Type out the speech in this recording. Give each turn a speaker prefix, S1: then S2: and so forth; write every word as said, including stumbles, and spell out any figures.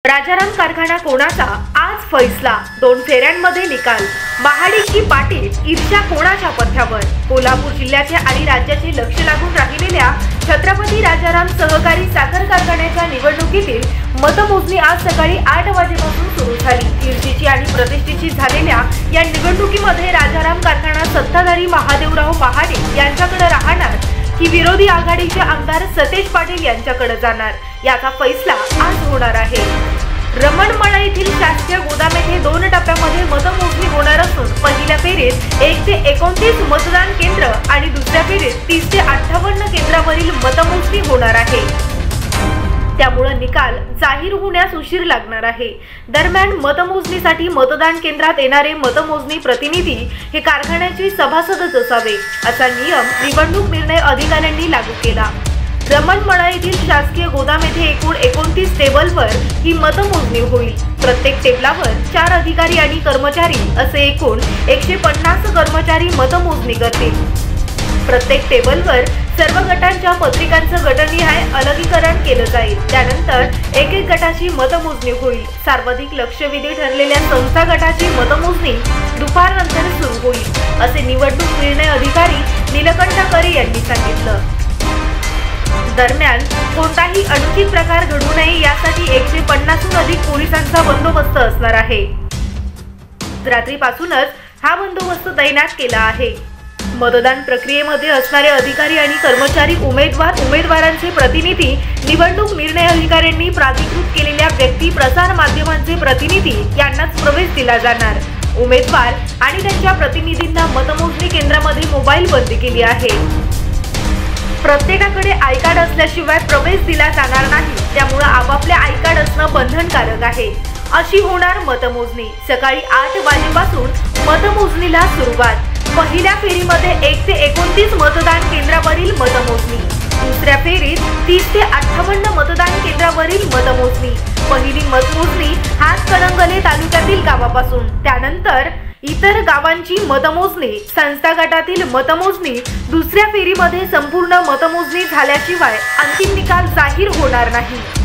S1: राजाराम कारखाना कोणाचा, आज फैसला, दोन फेऱ्यांमध्ये निकाल। महाडिक की पाटील, ईर्ष्या कोणाच्या पथ्यावर। कोल्हापूर जिल्ह्याचे आणि राज्याचे लक्ष लागून राहिलेल्या छत्रपती राजाराम सहकारी साखर कारखान्याच्या निवडणुकीतील मतमोजणी आज सकाळी आठ वाजेपासून सुरू झाली। ईर्ष्येची आणि प्रतिष्ठेची झालेल्या या निवडणुकीमध्ये राजाराम कारखाना सत्ताधारी महादेवराव महाडिक यांच्याकडे राहणार की विरोधी आघाडीचे आमदार सतेज पाटील यांच्याकडे जाणार, याचा फैसला आज होणार आहे। रमणमळा येथील शासकीय गोदाम येथे दोन टप्प्यामध्ये मतमोजणी होणार असून पहिल्या फेरीत एक ते एकोणतीस मतदान केंद्र आणि दुसऱ्या फेरीत तीस ते अठ्ठावन्न केंद्रावरील मतमोजणी होणार आहे। त्यामुळे निकाल जाहीर होण्यास उशीर लागणार आहे। दरम्यान मतमोजणीसाठी मतदान केंद्रात येणारे मतमोजणी प्रतिनिधी हे कारखान्याचे सभासदच असावे, असा नियम निवडणूक निर्णय अधिकाऱ्यांनी लागू केला। रमणमळा येथील शासकीय गोदाम येथे एकूण एकोणतीस टेबलवर ही मतमोजणी होईल। प्रत्येक टेबलावर चार अधिकारी आणि कर्मचारी असे एकूण एकशे पन्नास कर्मचारी मतमोजणी करतील। प्रत्येक टेबलवर सर्व गटांच्या पत्रिकांचं गटनिहाय अलगीकरण केलं जाईल। त्यानंतर एक एक गटाची मतमोजणी होईल। सर्वाधिक लक्षवेधी ठरलेल्या संस्था गटाची मतमोजणी दुपारनंतर सुरू होईल, असे निवडणूक निर्णय अधिकारी नीलकंठ करे यांनी सांगितलं। दरम्यान कोणताही अनुचित प्रकार घडू नये यासाठी एकशे पन्नासहून अधिक पोलिसांचा बंदोबस्त असणार आहे। रात्रीपासूनच हा बंदोबस्त तैनात केला आहे। मतदान प्रक्रियेमध्ये असणारे अधिकारी आणि कर्मचारी, उमेदवार, उमेदवारांचे प्रतिनिधी, निवडणूक निर्णय अधिकाऱ्यांनी प्राधिकृत केलेल्या व्यक्ती, प्रसार माध्यमांचे प्रतिनिधी यांनाच प्रवेश दिला जाणार। उमेदवार आणि त्यांच्या प्रतिनिधींना मतमोजणी केंद्रामध्ये मोबाईल बंदी केली आहे। प्रत्येकाकडे आय कार्ड असल्याशिवाय प्रवेश दिला जाणार नाही, त्यामुळे आपापले आय कार्ड असणं बंधनकारक आहे। अशी होणार मतमोजणी। सकाळी आठ वाजेपासून मतमोजणीला सुरुवात। पहिल्या फेरीमध्ये एक ते एकोणतीस मतदान केंद्रावरील मतमोजणी, दुसऱ्या फेरीत तीस ते अठ्ठावन्न मतदान केंद्रावरील मतमोजणी। पहिली मतमोजणी हातकणंगले तालुक्यातील गावापासून, त्यानंतर इतर गावांची मतमोजणी, संस्था गटातील मतमोजणी। दुसऱ्या फेरीमध्ये संपूर्ण मतमोजणी झाल्याशिवाय अंतिम निकाल जाहीर होणार नाही।